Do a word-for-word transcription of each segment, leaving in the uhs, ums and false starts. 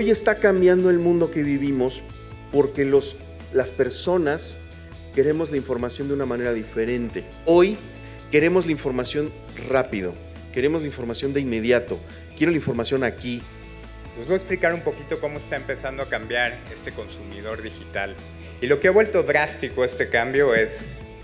Hoy está cambiando el mundo que vivimos porque los, las personas queremos la información de una manera diferente. Hoy queremos la información rápido, queremos la información de inmediato, quiero la información aquí. Les voy a explicar un poquito cómo está empezando a cambiar este consumidor digital. Y lo que ha vuelto drástico este cambio es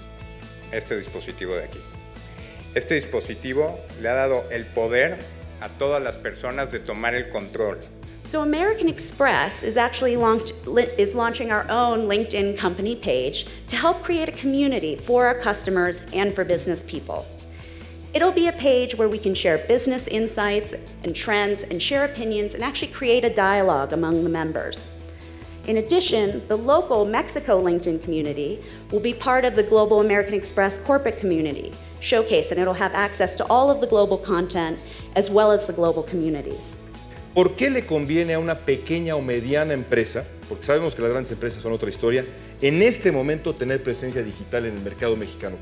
este dispositivo de aquí. Este dispositivo le ha dado el poder a todas las personas de tomar el control. So American Express is actually launched, is launching our own LinkedIn company page to help create a community for our customers and for business people. It'll be a page where we can share business insights and trends and share opinions and actually create a dialogue among the members. In addition, the local Mexico LinkedIn community will be part of the Global American Express corporate community showcase, and it'll have access to all of the global content as well as the global communities. ¿Por qué le conviene a una pequeña o mediana empresa, porque sabemos que las grandes empresas son otra historia, en este momento tener presencia digital en el mercado mexicano?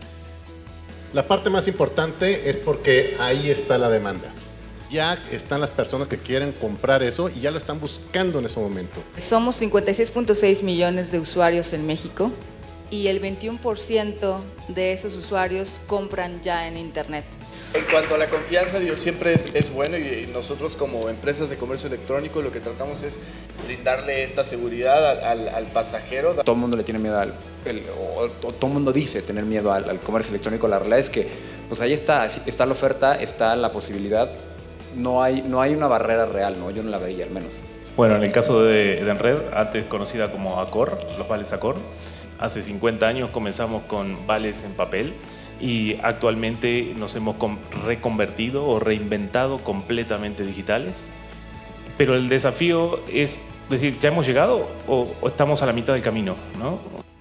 La parte más importante es porque ahí está la demanda. Ya están las personas que quieren comprar eso y ya lo están buscando en ese momento. Somos cincuenta y seis punto seis millones de usuarios en México y el veintiuno por ciento de esos usuarios compran ya en Internet. En cuanto a la confianza, digo, siempre es, es bueno y nosotros como empresas de comercio electrónico lo que tratamos es brindarle esta seguridad al, al, al pasajero. Todo el mundo le tiene miedo al, el, o, o todo el mundo dice tener miedo al, al comercio electrónico. La realidad es que pues ahí está, está la oferta, está la posibilidad. No hay, no hay una barrera real, ¿no? Yo no la veía al menos. Bueno, en el caso de, de Enred, antes conocida como Accor, los vales Accor, hace cincuenta años comenzamos con vales en papel y actualmente nos hemos reconvertido o reinventado completamente digitales. Pero el desafío es decir, ¿ya hemos llegado o, o estamos a la mitad del camino, ¿no?